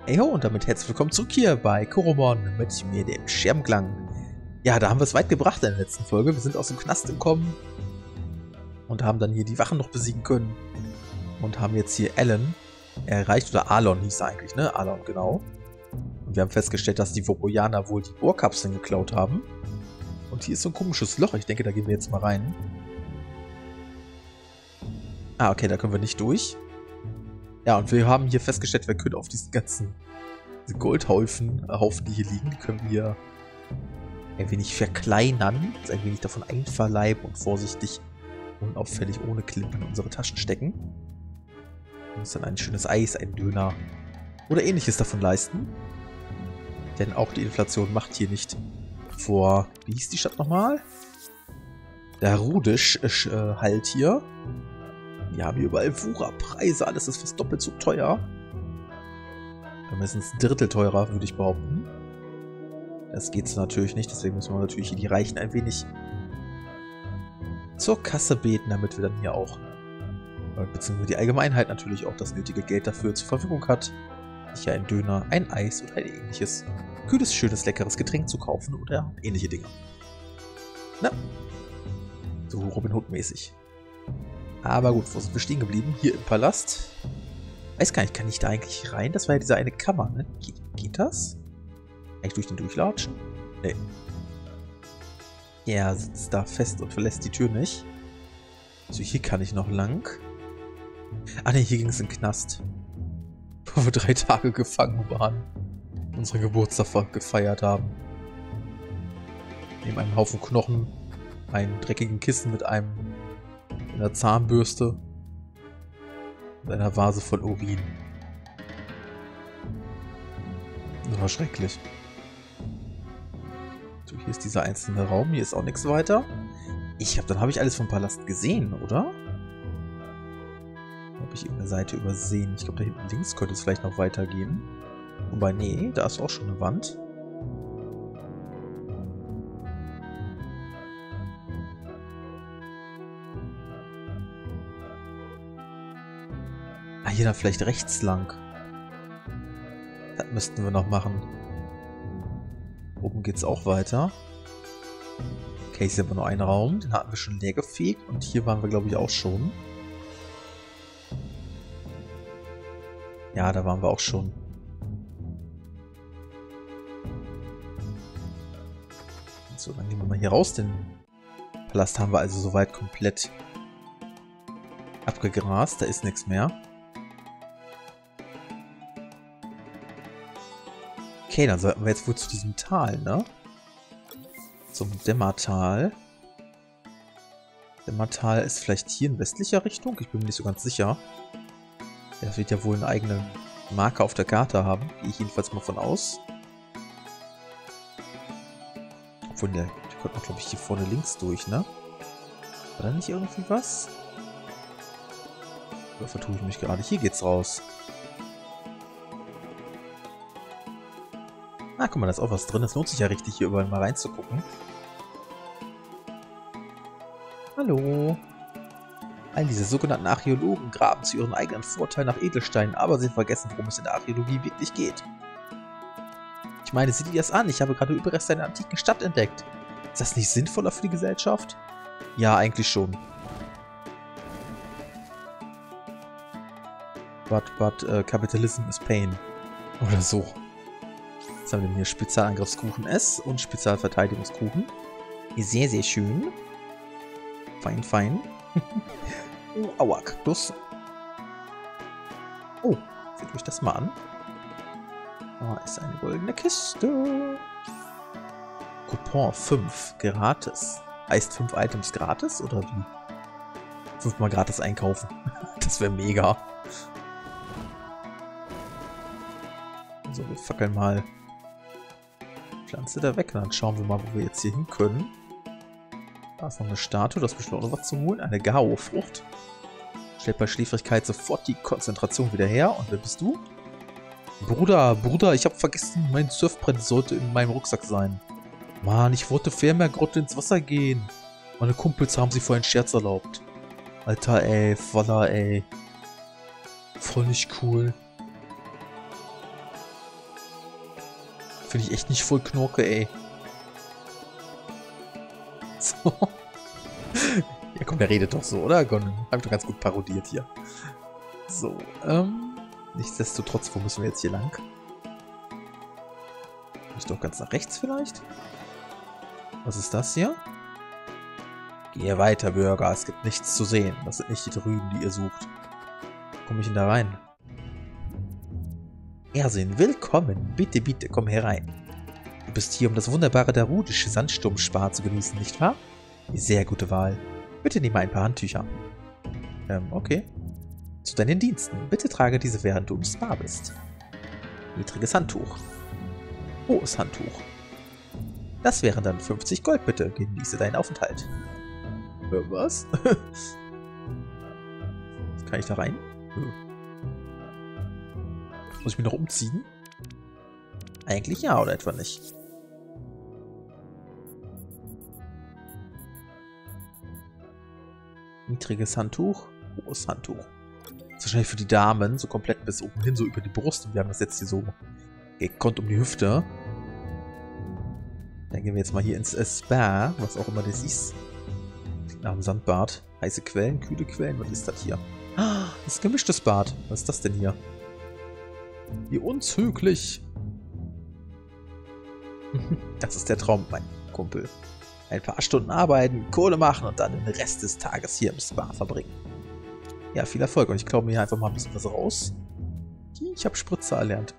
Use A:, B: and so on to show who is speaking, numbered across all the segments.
A: Hey ho und damit herzlich willkommen zurück hier bei Koromon mit mir, dem Scherbenklang. Ja, da haben wir es weit gebracht in der letzten Folge. Wir sind aus dem Knast gekommen und haben dann hier die Wachen noch besiegen können. Und haben jetzt hier Alan erreicht, oder Alon hieß er eigentlich, ne? Alon, genau. Und wir haben festgestellt, dass die Voroyaner wohl die Bohrkapseln geklaut haben. Und hier ist so ein komisches Loch. Ich denke, da gehen wir jetzt mal rein. Ah, okay, da können wir nicht durch. Ja, und wir haben hier festgestellt, wir können auf diesen ganzen Goldhaufen, die hier liegen, die können wir ein wenig verkleinern, also ein wenig davon einverleiben und vorsichtig, unauffällig, ohne Klimpen in unsere Taschen stecken. Und uns dann ein schönes Eis, ein Döner oder ähnliches davon leisten. Denn auch die Inflation macht hier nicht vor, wie hieß die Stadt nochmal? Der Rudisch halt hier. Wir haben hier überall Wucherpreise, alles ist fast doppelt so teuer. Mindestens ein Drittel teurer, würde ich behaupten. Das geht so natürlich nicht, deswegen müssen wir natürlich hier die Reichen ein wenig zur Kasse beten, damit wir dann hier auch, beziehungsweise die Allgemeinheit natürlich auch das nötige Geld dafür zur Verfügung hat, sich ja ein Döner, ein Eis oder ein ähnliches kühles, schönes, leckeres Getränk zu kaufen oder ähnliche Dinge. Na, so Robin Hood-mäßig. Aber gut, wo sind wir stehen geblieben? Hier im Palast. Weiß gar nicht, kann ich da eigentlich rein? Das war ja diese eine Kammer, ne? Geht das? Eigentlich durch den Durchlatschen? Nee. Er sitzt da fest und verlässt die Tür nicht. So, hier kann ich noch lang. Ah ne, hier ging es in den Knast. Wo wir 3 Tage gefangen waren. Unseren Geburtstag gefeiert haben. Neben einem Haufen Knochen, einem dreckigen Kissen mit einer Zahnbürste und einer Vase voll Urin. Das war schrecklich. So, hier ist dieser einzelne Raum. Hier ist auch nichts weiter. Dann habe ich alles vom Palast gesehen, oder? Habe ich irgendeine Seite übersehen? Ich glaube, da hinten links könnte es vielleicht noch weitergehen. Wobei, nee, da ist auch schon eine Wand. Ah, hier dann vielleicht rechts lang. Das müssten wir noch machen. Oben geht's auch weiter. Okay, hier ist aber nur ein Raum. Den hatten wir schon leer gefegt. Und hier waren wir, glaube ich, auch schon. Ja, da waren wir auch schon. So, dann gehen wir mal hier raus. Den Palast haben wir also soweit komplett abgegrast. Da ist nichts mehr. Okay, dann sollten wir jetzt wohl zu diesem Tal, ne? Zum Dämmertal. Dämmertal ist vielleicht hier in westlicher Richtung? Ich bin mir nicht so ganz sicher. Das wird ja wohl einen eigenen Marker auf der Karte haben. Gehe ich jedenfalls mal von aus. Obwohl, der kommt noch, glaube ich, hier vorne links durch, ne? War da nicht irgendwie was? Oder vertue ich mich gerade? Hier geht's raus. Ah, guck mal, da ist auch was drin. Es lohnt sich ja richtig, hier überall mal reinzugucken. Hallo. All diese sogenannten Archäologen graben zu ihren eigenen Vorteil nach Edelsteinen, aber sie vergessen, worum es in der Archäologie wirklich geht. Ich meine, sieh dir das an. Ich habe gerade Überreste einer antiken Stadt entdeckt. Ist das nicht sinnvoller für die Gesellschaft? Ja, eigentlich schon. But capitalism is pain. Oder so. Jetzt haben wir hier Spezialangriffskuchen S und Spezialverteidigungskuchen. Sehr, sehr schön. Fein, fein. Oh, aua, Kaktus. Oh, seht euch das mal an. Da ist eine goldene Kiste. Coupon 5, gratis. Heißt 5 Items gratis oder wie? 5 mal gratis einkaufen. Das wäre mega. So, wir fackeln mal Pflanze da weg. Dann schauen wir mal, wo wir jetzt hier hin können. Da ist noch eine Statue, das ist bestimmt auch noch was zu holen. Eine Gao-Frucht. Stellt bei Schläfrigkeit sofort die Konzentration wieder her. Und wer bist du? Bruder, ich habe vergessen, mein Surfbrett sollte in meinem Rucksack sein. Mann, ich wollte vielmehr gerade ins Wasser gehen. Meine Kumpels haben sich vorhin einen Scherz erlaubt. Alter, ey, voller, ey. Voll nicht cool. Finde ich echt nicht voll Knorke, ey. So. Ja komm, der redet doch so, oder? Hab ich doch ganz gut parodiert hier. So, nichtsdestotrotz, wo müssen wir jetzt hier lang? Muss ich doch ganz nach rechts vielleicht? Was ist das hier? Gehe weiter, Bürger. Es gibt nichts zu sehen. Das sind nicht die Drüben, die ihr sucht. Komme ich denn da rein? Ersin, willkommen. Bitte, bitte, komm herein. Du bist hier, um das wunderbare darudische Sandsturmspar zu genießen, nicht wahr? Sehr gute Wahl. Bitte nimm ein paar Handtücher. Okay. Zu deinen Diensten. Bitte trage diese, während du im Spa bist. Niedriges Handtuch. Hohes Handtuch. Das wären dann 50 Gold, bitte. Genieße deinen Aufenthalt. Was? Kann ich da rein? Muss ich mich noch umziehen? Eigentlich ja, oder etwa nicht? Niedriges Handtuch, hohes Handtuch. Das ist wahrscheinlich für die Damen, so komplett bis oben hin, so über die Brust. Und wir haben das jetzt hier so gekonnt um die Hüfte. Dann gehen wir jetzt mal hier ins Spa, was auch immer das ist. Klingt nach dem Sandbad. Heiße Quellen, kühle Quellen, was ist das hier? Ah, das ist ein gemischtes Bad. Was ist das denn hier? Wie unzüglich. Das ist der Traum, mein Kumpel. Ein paar Stunden arbeiten, Kohle machen und dann den Rest des Tages hier im Spa verbringen. Ja, viel Erfolg. Und ich glaube mir hier einfach mal ein bisschen was raus. Ich habe Spritzer erlernt.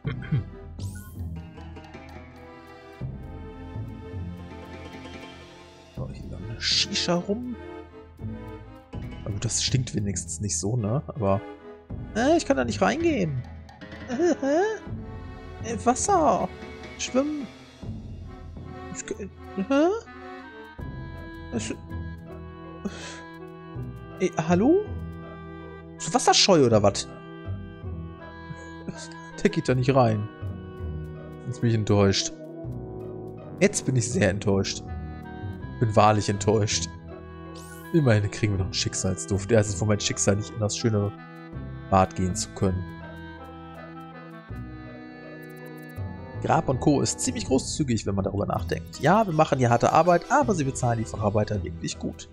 A: So, hier eine Shisha rum. Aber gut, das stinkt wenigstens nicht so, ne? Aber ich kann da nicht reingehen. Wasser. Schwimmen. Hallo? Ist Wasserscheu oder was? Der geht da nicht rein. Jetzt bin ich enttäuscht. Jetzt bin ich sehr enttäuscht. Bin wahrlich enttäuscht. Immerhin kriegen wir noch einen Schicksalsduft. Ja, es ist von meinem Schicksal, nicht in das schöne Bad gehen zu können. Grab & Co. ist ziemlich großzügig, wenn man darüber nachdenkt. Ja, wir machen hier harte Arbeit, aber sie bezahlen die Facharbeiter wirklich gut.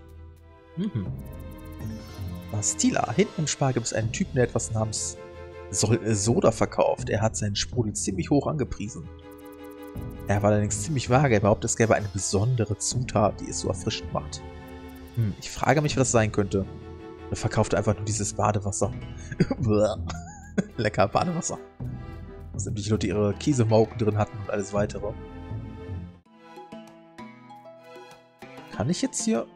A: Bastila. Hinten im Spar gibt es einen Typen, der etwas namens Soda verkauft. Er hat seinen Sprudel ziemlich hoch angepriesen. Er war allerdings ziemlich vage. Er behauptet, es gäbe eine besondere Zutat, die es so erfrischend macht. Ich frage mich, was das sein könnte. Er verkauft einfach nur dieses Badewasser. Lecker Badewasser. Dass nämlich Leute ihre Käsemauken drin hatten und alles weitere. Kann ich jetzt hier...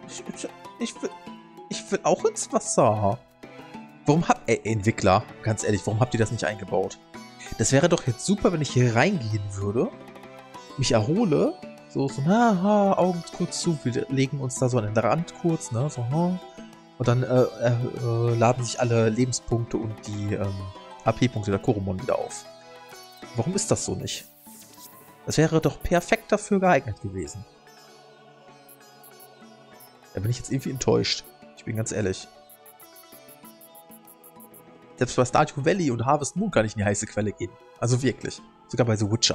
A: Ich will auch ins Wasser. Warum Entwickler, ganz ehrlich, warum habt ihr das nicht eingebaut? Das wäre doch jetzt super, wenn ich hier reingehen würde, mich erhole, so, Augen kurz zu, wir legen uns da so an den Rand kurz, ne, so, und dann laden sich alle Lebenspunkte und die AP-Punkte der Koromon wieder auf. Warum ist das so nicht? Das wäre doch perfekt dafür geeignet gewesen. Da bin ich jetzt irgendwie enttäuscht. Ich bin ganz ehrlich. Selbst bei Stardew Valley und Harvest Moon kann ich in die heiße Quelle gehen. Also wirklich. Sogar bei The Witcher.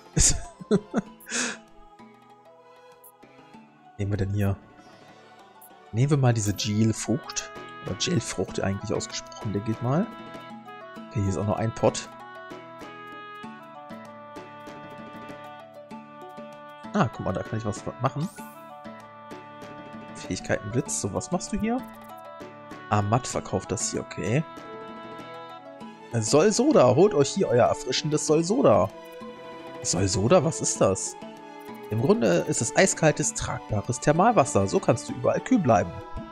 A: Nehmen wir denn hier? Nehmen wir mal diese Gelfrucht. Oder Gelfrucht eigentlich ausgesprochen, denke ich mal. Okay, hier ist auch noch ein Pot. Ah, guck mal, da kann ich was machen. Fähigkeiten Blitz. So, was machst du hier? Amat verkauft das hier, okay. Solsoda, holt euch hier euer erfrischendes Solsoda. Solsoda, was ist das? Im Grunde ist es eiskaltes, tragbares Thermalwasser. So kannst du überall kühl bleiben.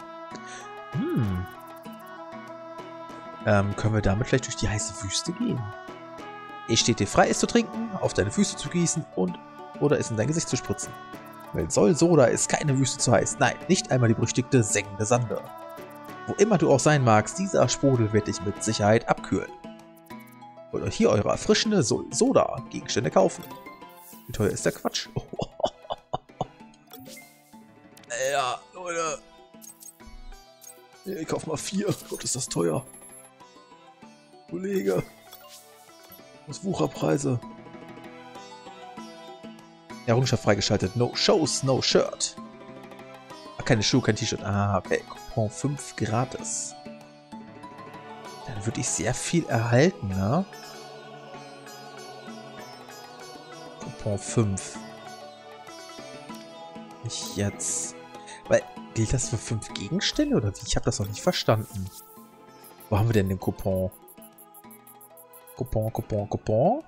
A: Können wir damit vielleicht durch die heiße Wüste gehen? Es steht dir frei, es zu trinken, auf deine Füße zu gießen oder es in dein Gesicht zu spritzen. Weil Solsoda ist keine Wüste zu heiß. Nein, nicht einmal die berüchtigte sengende Sande. Wo immer du auch sein magst, dieser Sprudel wird dich mit Sicherheit abkühlen. Wollt euch hier eure erfrischende Soda-Gegenstände kaufen. Wie teuer ist der Quatsch? Ja, Leute. Ich kauf mal 4. Gott, ist das teuer. Kollege. Was Wucherpreise. Errungenschaft freigeschaltet. No shows, no shirt. Ah, keine Schuhe, kein T-Shirt. Ah, okay. Coupon 5 gratis. Dann würde ich sehr viel erhalten, ne? Coupon 5. Nicht jetzt. Weil, gilt das für 5 Gegenstände oder wie? Ich habe das noch nicht verstanden. Wo haben wir denn den Coupon? Coupon. Coupon.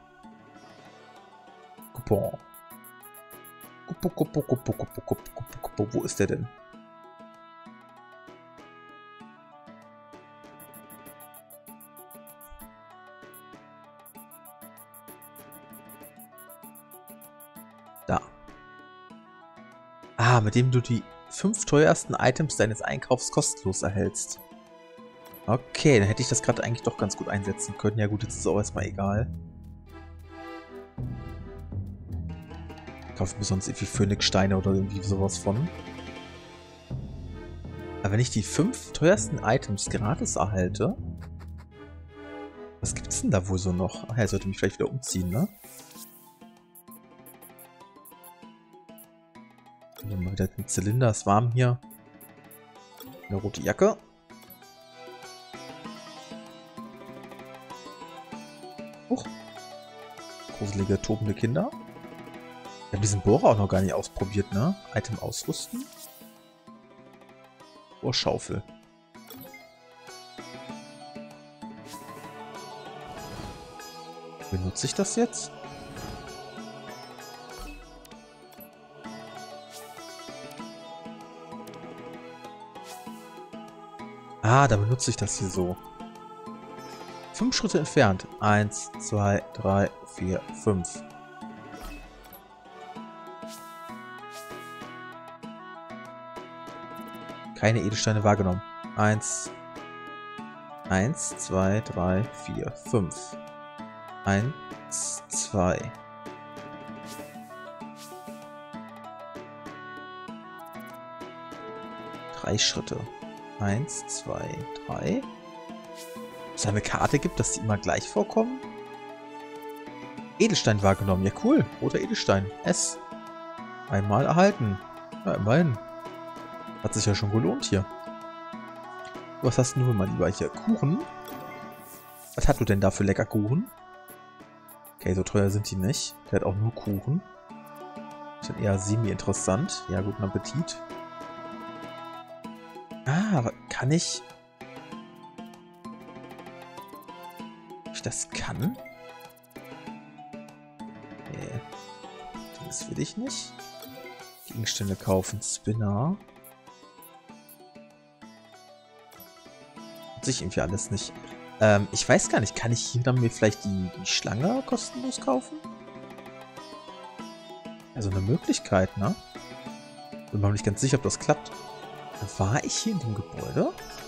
A: Wo ist der denn? Da. Ah, mit dem du die 5 teuersten Items deines Einkaufs kostenlos erhältst. Okay, dann hätte ich das gerade eigentlich doch ganz gut einsetzen können. Ja gut, jetzt ist es auch erstmal egal. Kaufen wir sonst irgendwie Phönixsteine oder irgendwie sowas von. Aber wenn ich die 5 teuersten Items gratis erhalte... Was gibt's denn da wohl so noch? Ach ja, ich sollte mich vielleicht wieder umziehen, ne? Mal wieder den Zylinder, ist warm hier. Eine rote Jacke. Huch. Gruselige, tobende Kinder. Ich habe diesen Bohrer auch noch gar nicht ausprobiert, ne? Item ausrüsten. Bohrschaufel. Benutze ich das jetzt? Ah, da benutze ich das hier so. 5 Schritte entfernt. 1, 2, 3, 4, 5. Keine Edelsteine wahrgenommen. 1, 2, 3, 4, 5. 1, 2. Drei Schritte. 1, 2, 3. Es eine Karte gibt, dass die immer gleich vorkommen. Edelstein wahrgenommen. Ja, cool. Roter Edelstein. S. Einmal erhalten. Ja, immerhin. Hat sich ja schon gelohnt hier. Was hast du, mein Lieber, hier? Kuchen? Was hast du denn da für lecker Kuchen? Okay, so teuer sind die nicht. Der hat auch nur Kuchen. Ist dann eher semi-interessant. Ja, guten Appetit. Ah, aber kann ich... Ob ich das kann? Nee. Das will ich nicht. Gegenstände kaufen. Spinner. Sich irgendwie alles nicht. Ich weiß gar nicht, kann ich hier dann mir vielleicht die Schlange kostenlos kaufen? Also eine Möglichkeit, ne? Bin mir noch nicht ganz sicher, ob das klappt. War ich hier in dem Gebäude?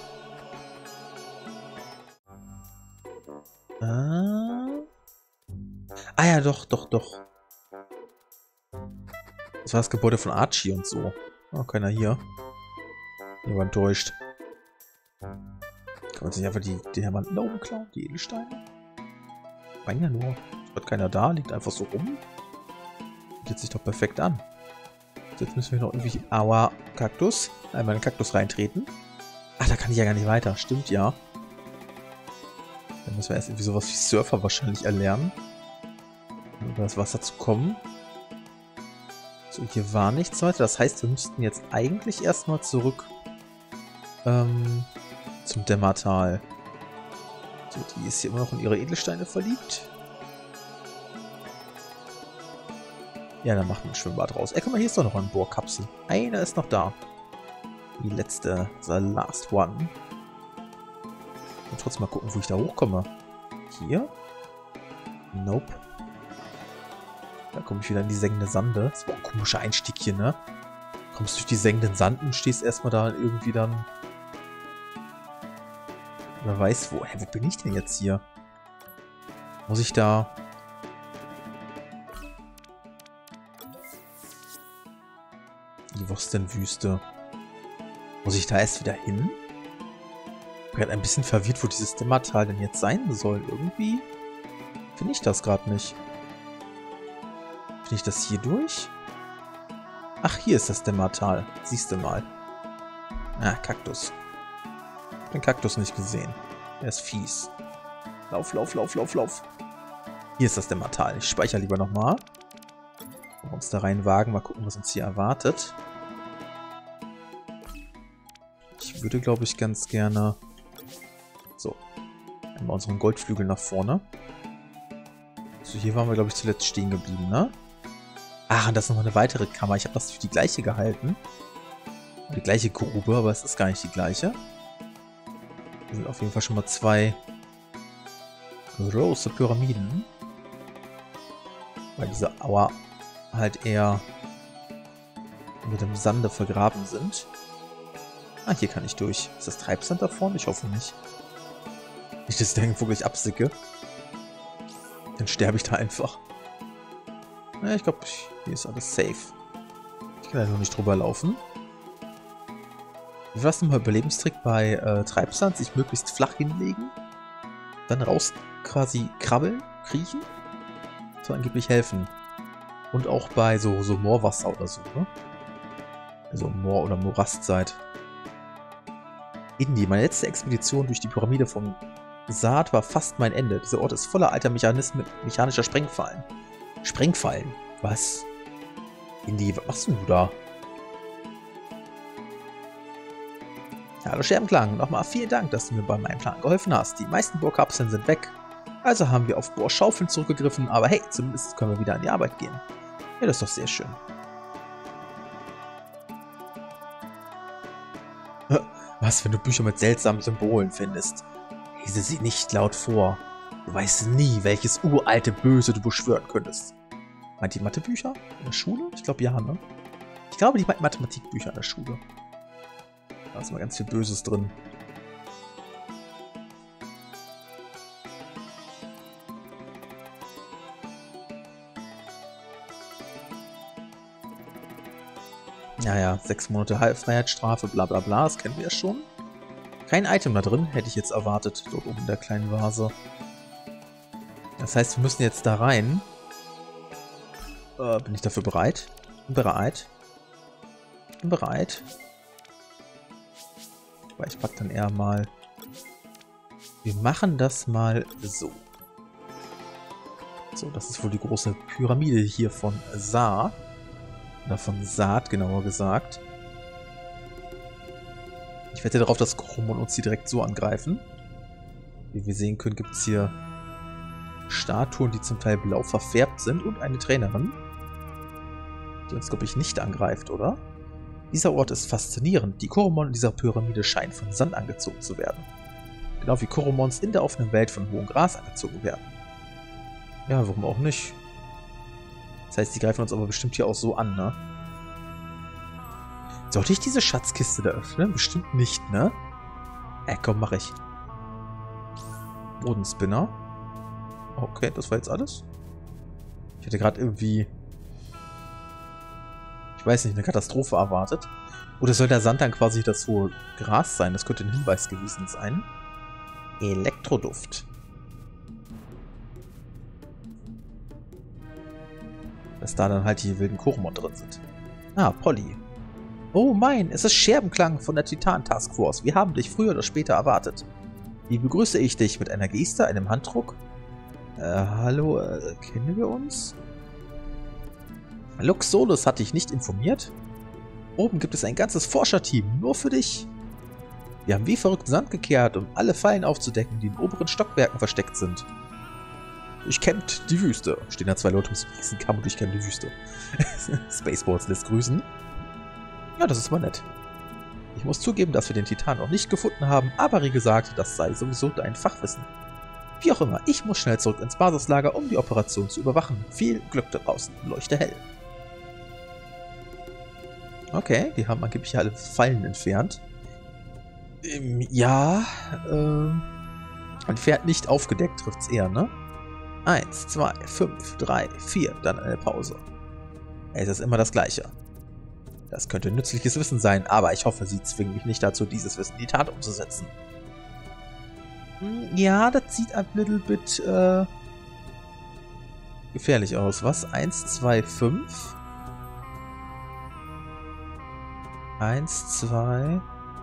A: Ah ja, doch. Das war das Gebäude von Archie und so. Oh, keiner hier. Ich war enttäuscht. Kann man sich einfach die Diamanten da oben klauen? Die Edelsteine? Mein ja nur. Ist keiner da, liegt einfach so rum. Geht sich doch perfekt an. Jetzt müssen wir noch irgendwie... Aua, Kaktus. Einmal in den Kaktus reintreten. Ach, da kann ich ja gar nicht weiter. Stimmt, ja. Dann müssen wir erst irgendwie sowas wie Surfer wahrscheinlich erlernen. Um über das Wasser zu kommen. So, hier war nichts weiter. Das heißt, wir müssten jetzt eigentlich erstmal zurück zum Dämmertal. So, die ist hier immer noch in ihre Edelsteine verliebt. Ja, dann macht man ein Schwimmbad raus. Ey, guck mal, hier ist doch noch eine Bohrkapsel. Einer ist noch da. Die letzte. The last one. Und trotzdem mal gucken, wo ich da hochkomme. Hier? Nope. Da komme ich wieder in die sengende Sande. Das war ein komischer Einstieg hier, ne? Kommst durch die sengenden Sanden und stehst erstmal da irgendwie dann... Wer weiß wo. Hä, wo bin ich denn jetzt hier? Muss ich da... Die Wüste. Muss ich da erst wieder hin? Ich bin gerade ein bisschen verwirrt, wo dieses Dämmertal denn jetzt sein soll. Irgendwie finde ich das gerade nicht. Finde ich das hier durch? Ach, hier ist das Dämmertal. Siehst du mal. Ah, Kaktus. Ich hab den Kaktus nicht gesehen. Der ist fies. Lauf, lauf, lauf, lauf, lauf. Hier ist das Dämmertal. Ich speichere lieber nochmal. Wir uns da reinwagen. Mal gucken, was uns hier erwartet. Ich würde, glaube ich, ganz gerne... So. Einmal unseren Goldflügel nach vorne. So, hier waren wir, glaube ich, zuletzt stehen geblieben, ne? Ach, und das ist nochmal eine weitere Kammer. Ich habe das für die gleiche gehalten. Die gleiche Grube, aber es ist gar nicht die gleiche. Hier sind auf jeden Fall schon mal 2 große Pyramiden. Weil diese Auer halt eher mit dem Sande vergraben sind. Ah, hier kann ich durch. Ist das Treibsand da vorne? Ich hoffe nicht. Nicht, dass ich da irgendwo gleich absicke. Dann sterbe ich da einfach. Ja, ich glaube, hier ist alles safe. Ich kann da nur nicht drüber laufen. Wie war es nochmal Überlebenstrick bei Treibsand? Sich möglichst flach hinlegen. Dann raus quasi krabbeln, kriechen. So angeblich helfen. Und auch bei so Moorwasser oder so, ne? Also Moor- oder Morastzeit. Indie, meine letzte Expedition durch die Pyramide von Saat war fast mein Ende. Dieser Ort ist voller alter mechanischer Sprengfallen. Sprengfallen? Was? Indie, was machst du da? Ja, hallo Scherbenklang, nochmal vielen Dank, dass du mir bei meinem Plan geholfen hast. Die meisten Bohrkapseln sind weg. Also haben wir auf Bohrschaufeln zurückgegriffen, aber hey, zumindest können wir wieder an die Arbeit gehen. Ja, das ist doch sehr schön. Was, wenn du Bücher mit seltsamen Symbolen findest? Lese sie nicht laut vor. Du weißt nie, welches uralte Böse du beschwören könntest. Meint die Mathebücher in der Schule? Ich glaube ja, ne? Ich glaube, die meint Mathematikbücher in der Schule. Da ist mal ganz viel Böses drin. Naja, 6 Monate Freiheitsstrafe, bla bla bla, das kennen wir ja schon. Kein Item da drin, hätte ich jetzt erwartet, dort oben in der kleinen Vase. Das heißt, wir müssen jetzt da rein. Bin ich dafür bereit? Bin bereit. Bin bereit. Aber ich pack dann eher mal... Wir machen das mal so. So, das ist wohl die große Pyramide hier von Saat. Oder von Saat, genauer gesagt. Ich wette darauf, dass Koromon uns hier direkt so angreifen. Wie wir sehen können, gibt es hier Statuen, die zum Teil blau verfärbt sind und eine Trainerin, die uns, glaube ich, nicht angreift, oder? Dieser Ort ist faszinierend. Die Koromon in dieser Pyramide scheinen von Sand angezogen zu werden. Genau wie Koromons in der offenen Welt von hohem Gras angezogen werden. Ja, warum auch nicht? Das heißt, die greifen uns aber bestimmt hier auch so an, ne? Sollte ich diese Schatzkiste da öffnen? Bestimmt nicht, ne? Komm, mach ich. Bodenspinner. Okay, das war jetzt alles. Ich hätte gerade irgendwie... Ich weiß nicht, eine Katastrophe erwartet. Oder soll der Sand dann quasi das hohe Gras sein? Das könnte ein Hinweis gewesen sein. Elektroduft. Dass da dann halt die wilden Koromon drin sind. Ah, Polly. Oh mein, es ist Scherbenklang von der Titan Task Force. Wir haben dich früher oder später erwartet. Wie begrüße ich dich? Mit einer Geste, einem Handdruck? Hallo, kennen wir uns? Lux Solus hat dich nicht informiert? Oben gibt es ein ganzes Forscherteam, nur für dich. Wir haben wie verrückt Sand gekehrt, um alle Fallen aufzudecken, die in oberen Stockwerken versteckt sind. Durchkämmt die Wüste. Stehen da 2 Leute mit Riesenkamm und durchkämmt die Wüste. Spaceballs lässt grüßen. Ja, das ist mal nett. Ich muss zugeben, dass wir den Titan noch nicht gefunden haben, aber wie gesagt, das sei sowieso dein Fachwissen. Wie auch immer, ich muss schnell zurück ins Basislager, um die Operation zu überwachen. Viel Glück da draußen, leuchte hell. Okay, die haben angeblich alle Fallen entfernt. Entfernt nicht aufgedeckt, trifft's eher, ne? 1, 2, 5, 3, 4, dann eine Pause. Es ist immer das Gleiche. Das könnte nützliches Wissen sein, aber ich hoffe, sie zwingen mich nicht dazu, dieses Wissen in die Tat umzusetzen. Ja, das sieht ein little bit gefährlich aus. Was? 1, 2, 5. 1, 2.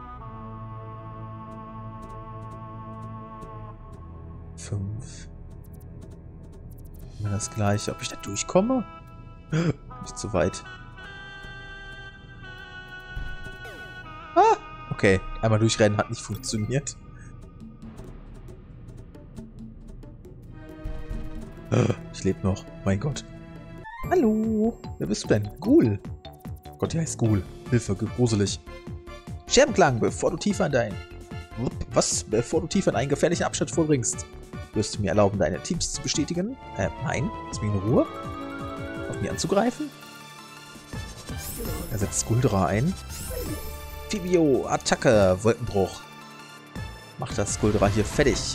A: 5. Immer das gleiche. Ob ich da durchkomme? Nicht zu weit. Ah! Okay, einmal durchrennen hat nicht funktioniert. Ich lebe noch. Mein Gott. Hallo. Wer bist du denn? Ghoul. Gott, der heißt Ghoul. Hilfe, gruselig. Scherbenklang, bevor du tiefer in einen gefährlichen Abschnitt vorbringst. Wirst du mir erlauben, deine Teams zu bestätigen? Nein. Lass mich in Ruhe. Auf mich anzugreifen? Er setzt Skuldra ein. Fibio, Attacke, Wolkenbruch. Macht das Skuldra hier fertig.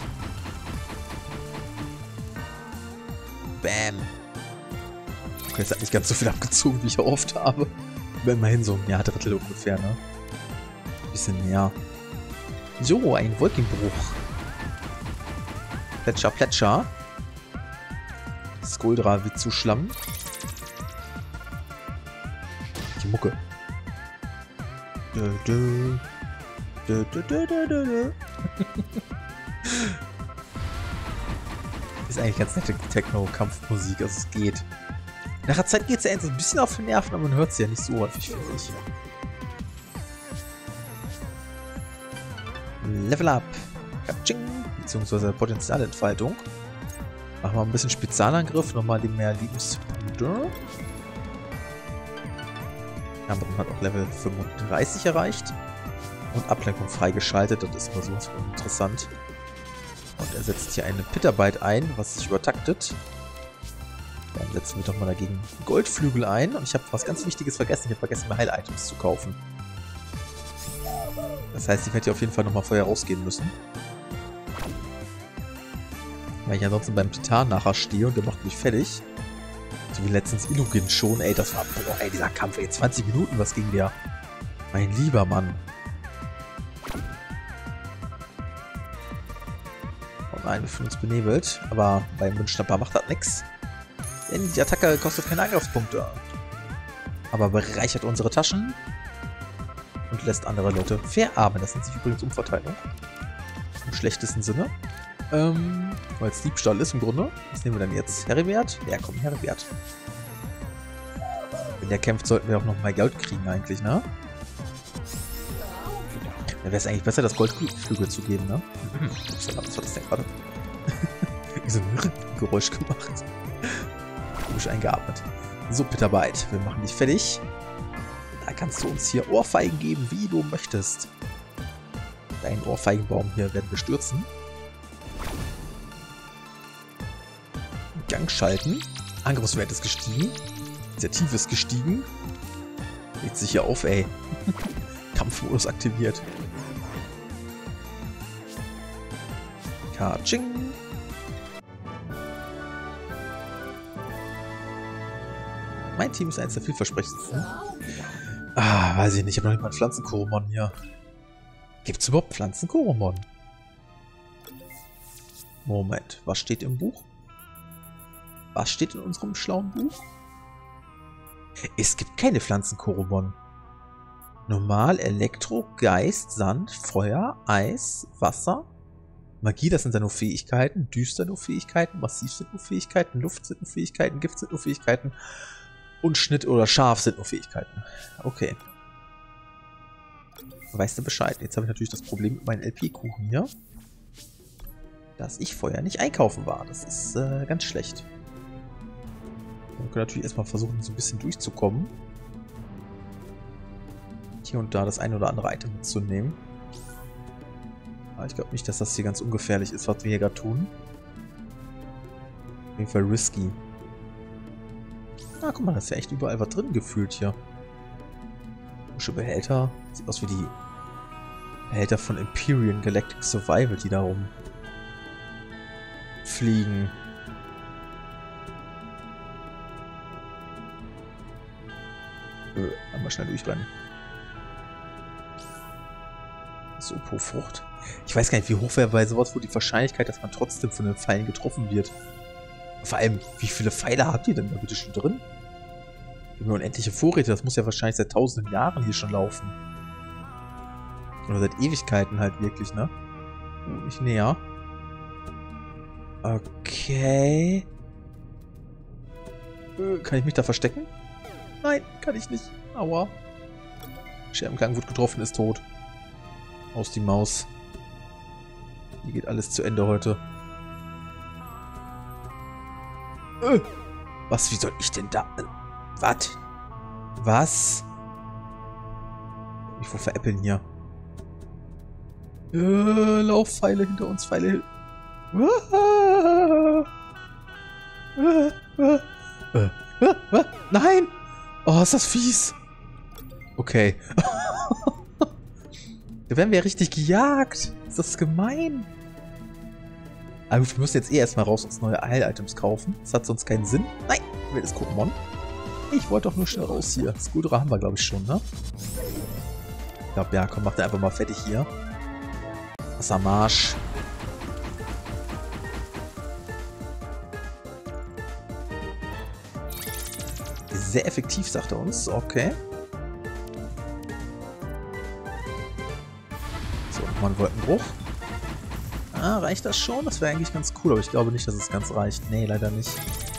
A: Bam. Okay, es hat nicht ganz so viel abgezogen, wie ich erhofft habe. Aber immerhin so ein Drittel ungefähr, ne? Ein bisschen mehr. So, ein Wolkenbruch. Plätscher, Plätscher. Skuldra wird zu Schlamm. Die Mucke. Ist eigentlich ganz nette Techno-Kampfmusik, also es geht. Nach der Zeit geht es ja ein bisschen auf den Nerven, aber man hört es ja nicht so häufig, finde ich. Level Up. Katsching. Beziehungsweise Potenzialentfaltung. Machen wir ein bisschen Spezialangriff, nochmal die mehr Lebenspunkte. Der andere hat auch Level 35 erreicht. Und Ablenkung freigeschaltet, das ist immer sowas von interessant. Und er setzt hier eine Pitterbyte ein, was sich übertaktet. Dann setzen wir doch mal dagegen Goldflügel ein. Und ich habe was ganz Wichtiges vergessen. Ich habe vergessen, mir Heil-Items zu kaufen. Das heißt, ich werde hier auf jeden Fall nochmal vorher rausgehen müssen. Weil ich ansonsten beim Titan nachher stehe und der macht mich fertig. So wie letztens Illumin schon. Ey, das war... Boah, ey, dieser Kampf, ey, 20 Minuten, was ging der? Mein lieber Mann. Oh nein, wir fühlen uns benebelt. Aber beim Mundschnapper macht das nichts. Denn die Attacke kostet keine Angriffspunkte. Aber bereichert unsere Taschen. Und lässt andere Leute verarmen. Das nennt sich übrigens Umverteilung. Im schlechtesten Sinne. Weil es Diebstahl ist im Grunde. Was nehmen wir denn jetzt? Heribert? Ja, komm, Heribert. Wenn der kämpft, sollten wir auch noch mal Geld kriegen eigentlich, ne? Da wäre es eigentlich besser, das Goldflügel zu geben, ne? Was war das denn gerade? Wie so ein Geräusch gemacht. Komisch eingeatmet. So, Pitterbyte, wir machen dich fertig. Da kannst du uns hier Ohrfeigen geben, wie du möchtest. Deinen Ohrfeigenbaum hier werden wir stürzen. Gang schalten. Angriffswert ist gestiegen. Initiative ist gestiegen. Lädt sich hier auf, ey. Kampfmodus aktiviert. Katsching. Mein Team ist eines der vielversprechendsten. Ah, weiß ich nicht. Ich habe noch nicht mal einen Pflanzenkoromon hier. Gibt es überhaupt Pflanzenkoromon? Moment. Was steht im Buch? Was steht in unserem schlauen Buch? Es gibt keine Pflanzenkoromon. Normal, Elektro, Geist, Sand, Feuer, Eis, Wasser. Magie, das sind dann nur Fähigkeiten. Düster nur Fähigkeiten. Massiv sind nur Fähigkeiten. Luft sind nur Fähigkeiten. Gift sind nur Fähigkeiten. Und Schnitt oder Scharf sind nur Fähigkeiten. Okay. Weißt du Bescheid? Jetzt habe ich natürlich das Problem mit meinen LP-Kuchen hier. Dass ich vorher nicht einkaufen war. Das ist ganz schlecht. Wir können natürlich erstmal versuchen, so ein bisschen durchzukommen. Hier und da das eine oder andere Item mitzunehmen. Aber ich glaube nicht, dass das hier ganz ungefährlich ist, was wir hier gerade tun. Auf jeden Fall risky. Ah, guck mal, da ist ja echt überall was drin gefühlt hier. Komische Behälter. Sieht aus wie die Behälter von Empyrean Galactic Survival, die da rumfliegen. Einmal schnell durchrennen. So, Frucht. Ich weiß gar nicht, wie hoch wäre bei sowas wohl die Wahrscheinlichkeit, dass man trotzdem von den Pfeilen getroffen wird. Vor allem, wie viele Pfeile habt ihr denn da bitte schon drin? Die unendliche Vorräte, das muss ja wahrscheinlich seit tausenden Jahren hier schon laufen. Oder seit Ewigkeiten halt wirklich, ne? Nicht näher. Okay. Kann ich mich da verstecken? Nein, kann ich nicht. Aua. Scherbenklang wird getroffen, ist tot. Aus die Maus. Hier geht alles zu Ende heute. Was? Wie soll ich denn da... Was? Was? Ich will veräppeln hier. Laufpfeile hinter uns, Pfeile. Nein! Oh, ist das fies. Okay. Da werden wir ja richtig gejagt. Ist das gemein? Aber wir müssen jetzt eh erstmal raus uns neue Heil-Items kaufen. Das hat sonst keinen Sinn. Nein! Wildes Pokémon. Ich wollte doch nur schnell raus hier. Scudra haben wir, glaube ich, schon, ne? Ich glaube, ja, komm, mach den einfach mal fertig hier. Wassermarsch. Sehr effektiv, sagt er uns. Okay. So, nochmal ein Wolkenbruch. Ah, reicht das schon? Das wäre eigentlich ganz cool, aber ich glaube nicht, dass es ganz reicht. Nee, leider nicht.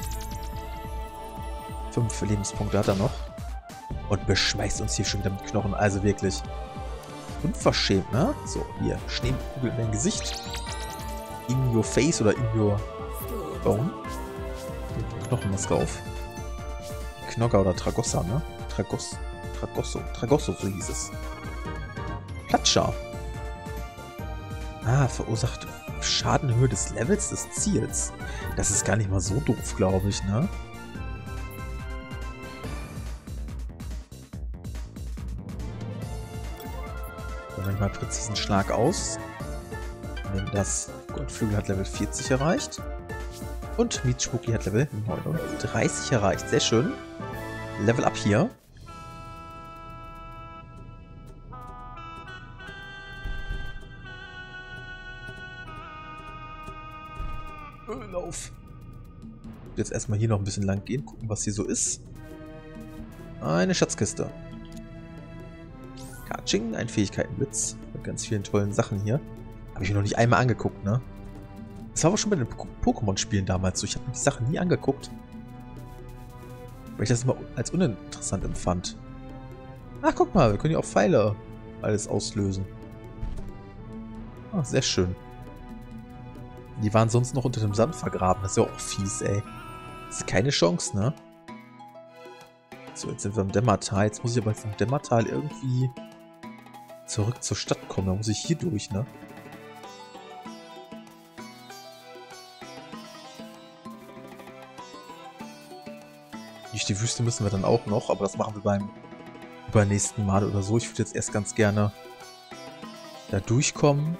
A: 5 Lebenspunkte hat er noch. Und beschmeißt uns hier schon wieder mit Knochen. Also wirklich. Unverschämt, ne? So, hier. Schneekugel in dein Gesicht. In your face oder in your bone. Knochenmaske auf. Knogger oder Tragossa, ne? Tragosso, so hieß es. Platscher. Ah, verursacht Schadenhöhe des Levels des Ziels. Das ist gar nicht mal so doof, glaube ich, ne? Dann nehme ich mal präzisen Schlag aus. Nehmen das. Goldflügel hat Level 40 erreicht. Und Mietspuki hat Level 39 erreicht. Sehr schön. Level up hier. Lauf. Jetzt erstmal hier noch ein bisschen lang gehen, gucken, was hier so ist. Eine Schatzkiste. Kaching, ein Fähigkeitenblitz. Mit ganz vielen tollen Sachen hier. Habe ich mir noch nicht einmal angeguckt, ne? Das war aber schon bei den Pokémon-Spielen damals so. Ich habe mir die Sachen nie angeguckt. Weil ich das immer als uninteressant empfand. Ach, guck mal, wir können ja auch Pfeile alles auslösen. Ah, sehr schön. Die waren sonst noch unter dem Sand vergraben. Das ist ja auch fies, ey. Das ist keine Chance, ne? So, jetzt sind wir im Dämmertal. Jetzt muss ich aber vom Dämmertal irgendwie zurück zur Stadt kommen. Da muss ich hier durch, ne? Durch die Wüste müssen wir dann auch noch, aber das machen wir beim übernächsten Mal oder so. Ich würde jetzt erst ganz gerne da durchkommen.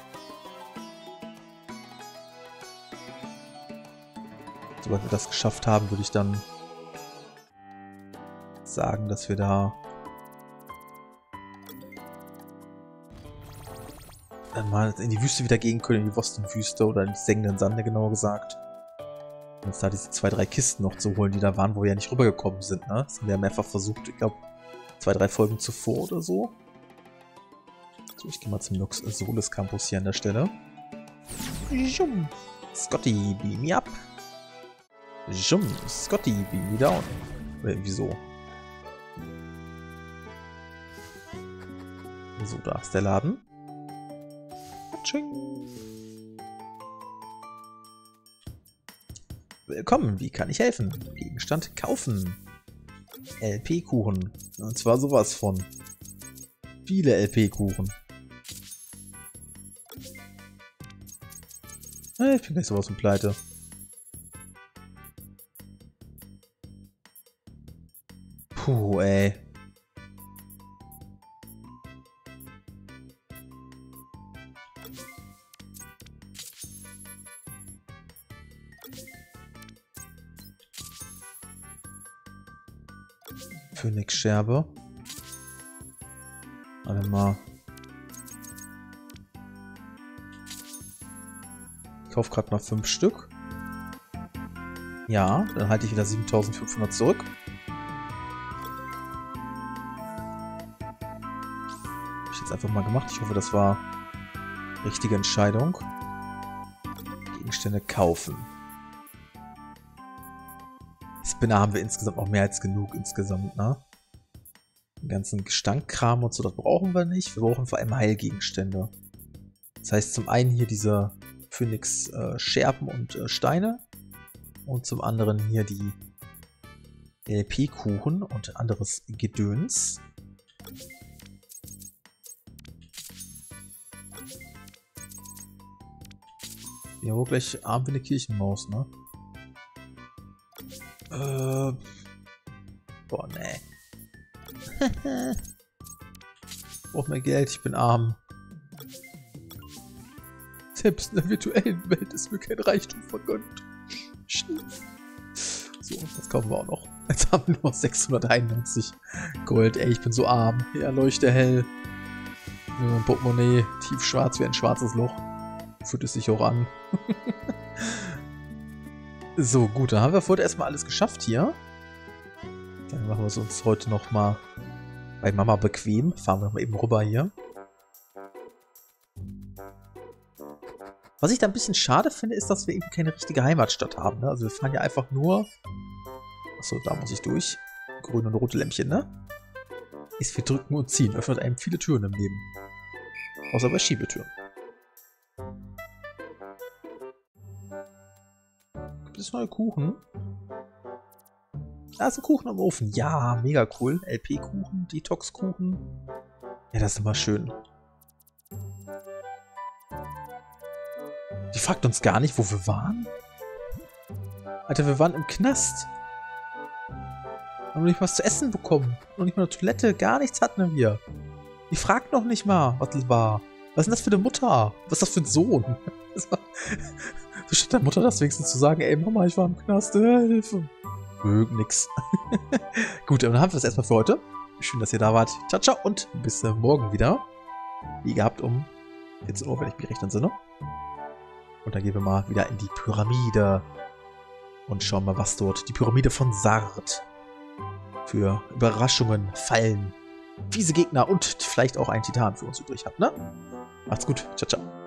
A: Sobald wir das geschafft haben, würde ich dann sagen, dass wir da dann mal in die Wüste wieder gehen können, in die Wüste oder in die sengenden Sande, genauer gesagt. Und uns da diese 2, 3 Kisten noch zu holen, die da waren, wo wir ja nicht rübergekommen sind, ne? Das haben wir ja mehrfach versucht, ich glaube 2, 3 Folgen zuvor oder so. So, ich gehe mal zum Noxolis Campus hier an der Stelle. Scotty, beam me up. Scotty, beam me down. Oder irgendwie so. So, da ist der Laden. Tsching. Willkommen, wie kann ich helfen? Gegenstand kaufen. LP-Kuchen. Und zwar sowas von. Viele LP-Kuchen. Ich bin gleich sowas von pleite. Puh, ey. Phönix-Scherbe. Warte mal. Ich kaufe gerade mal 5 Stück. Ja, dann halte ich wieder 7500 zurück. einfach mal gemacht. Ich hoffe, das war richtige Entscheidung. Gegenstände kaufen. Spinner haben wir insgesamt noch mehr als genug insgesamt, ne? Den ganzen Gestankkram und so, das brauchen wir nicht. Wir brauchen vor allem Heilgegenstände. Das heißt zum einen hier diese Phönix Scherben und Steine und zum anderen hier die LP-Kuchen und anderes Gedöns. Ja, wo gleich arm wie eine Kirchenmaus, ne? Boah, ne. Brauch mehr Geld, ich bin arm. Selbst in der virtuellen Welt ist mir kein Reichtum vergönnt. So, das kaufen wir auch noch. Jetzt haben wir nur 691 Gold. Ey, ich bin so arm. Ja, leuchte hell. Mein Portemonnaie tiefschwarz wie ein schwarzes Loch. Fühlt es sich auch an. So, gut, dann haben wir vorher erstmal alles geschafft hier. Dann machen wir es uns heute nochmal bei Mama bequem. Fahren wir nochmal eben rüber hier. Was ich da ein bisschen schade finde, ist, dass wir eben keine richtige Heimatstadt haben. Ne? Also wir fahren ja einfach nur... Achso, da muss ich durch. Grüne und rote Lämpchen, ne? Ist wir drücken und ziehen. Öffnet einem viele Türen im Leben. Außer bei Schiebetüren. Gibt es neue Kuchen? Da ist ein Kuchen am Ofen. Ja, mega cool. LP-Kuchen, Detox-Kuchen. Ja, das ist immer schön. Die fragt uns gar nicht, wo wir waren. Alter, wir waren im Knast. Haben noch nicht mal was zu essen bekommen. Noch nicht mal eine Toilette. Gar nichts hatten wir. Die fragt noch nicht mal, was das war. Was ist denn das für eine Mutter? Was ist das für ein Sohn? So steht der Mutter das wenigstens zu sagen, ey Mama, ich war im Knast, Hilfe. Nix. Gut, dann haben wir das erstmal für heute. Schön, dass ihr da wart. Ciao, ciao und bis morgen wieder. Wie gehabt um 14 Uhr, wenn ich mich recht entsinne. Und dann gehen wir mal wieder in die Pyramide. Und schauen mal, was dort die Pyramide von Sard für Überraschungen, Fallen, fiese Gegner und vielleicht auch einen Titan für uns übrig hat, ne? Macht's gut. Ciao, ciao.